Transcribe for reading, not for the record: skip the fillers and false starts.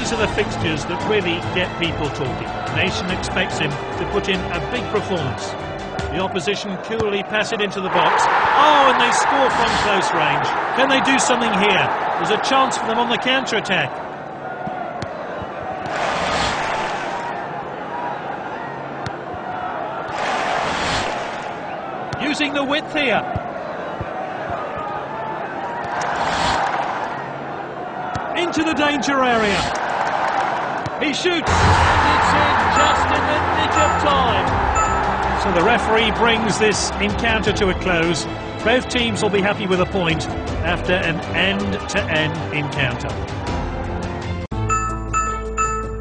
these are the fixtures that really get people talking. The nation expects him to put in a big performance. The opposition coolly pass it into the box. Oh, and they score from close range. Can they do something here? There's a chance for them on the counter-attack. Using the width here. Into the danger area. He shoots. And it's in just in the nick of time. So the referee brings this encounter to a close. Both teams will be happy with a point after an end-to-end encounter.